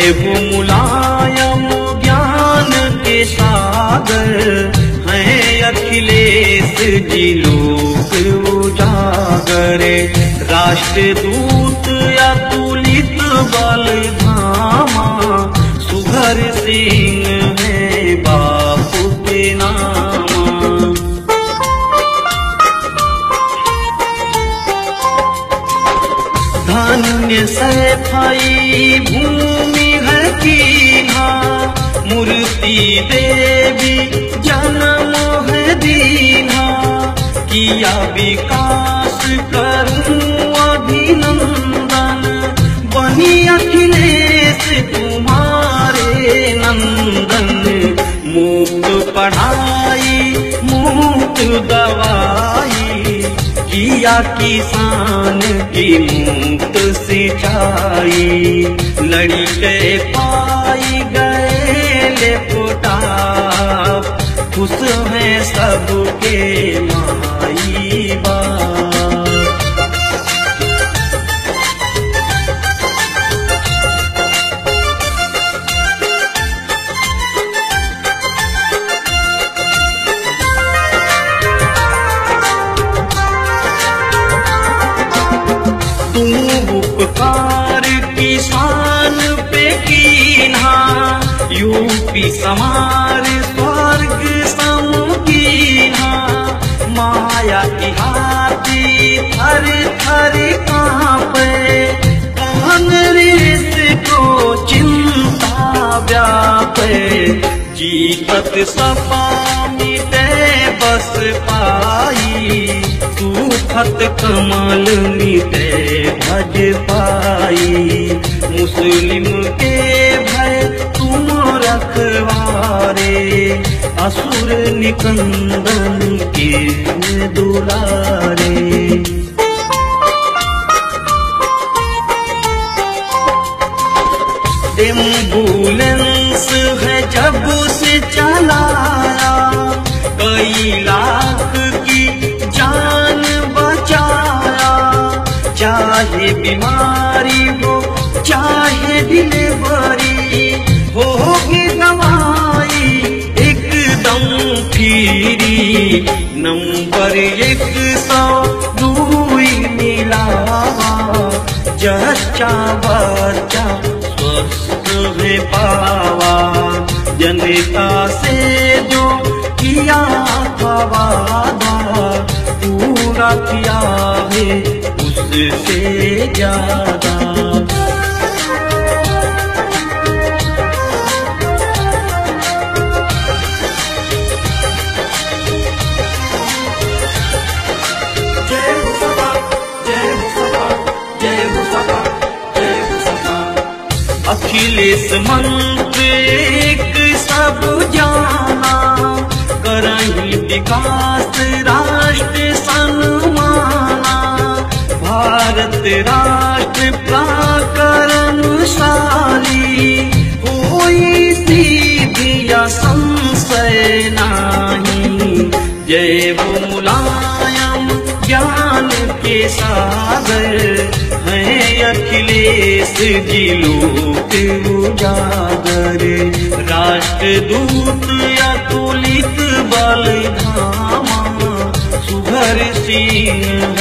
वो मुलायम ज्ञान के सागर हैं अखिलेश जी लोक उजागर। राष्ट्रदूत अतुलित बल धामा सुघर सिंह है बापू के नामा। धन्य सैफई भूमि है कीन्हा मूर्ति देवी जन्म है दीन्हा। किया विकास करूं अभिनंदन बनी अखिलेश तुम्हारे नंदन। मुफ्त पढ़ाई मुफ्त दवाई किया किसान की मुफ्त सिंचाई। लड़ी के पाई गए लैपटॉप खुश हैं सबके माई बाप। तू उपकार किसान पे कीन्हा यूपी समार स्वर्ग समकीन्हा। माया की हाथी थर थर कांपे कांग्रेस को चिंता व्यापे। जीतत सपा मिटे बस पाई सूखत कमल मिटे भज पाई। मुस्लिम के भय तुम रखवारे असुर निकंदन के दुलारे। एम्बुलेंस है जब से चलाया कई लाख की जान बचाया। चाहे बीमारी हो चाहे डिलीवरी होगी दवाई एकदम फ्री। नंबर 102 मिलावा जच्चा बच्चा स्वस्थ है पावा। जनता से जो किया था वादा पूरा किया है उससे ज्यादा। अखिलेश मंत्र एक सब जाना करही विकास राष्ट्र सन्माना। भारत राष्ट्र पराक्रमशाली कोई सीधी संशय नहीं। जय वो मुलायम ज्ञान के सागर हैं अखिलेश जी लोक उजागर। राष्ट्रदूत अतुलित बल धामा सुघर सिंह